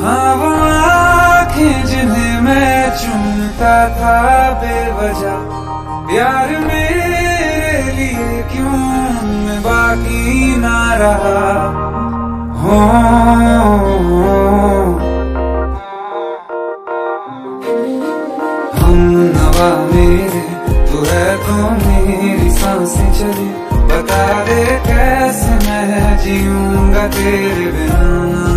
हाँ वो आँखें जिन्हें मैं चूमता था बेवजह, प्यार मेरे लिए क्यों मैं बाकी ना रहा। हो हम नवा मेरे तू है तो मेरी सांसें चली, बता दे कैसे मैं जीऊंगा तेरे बिना।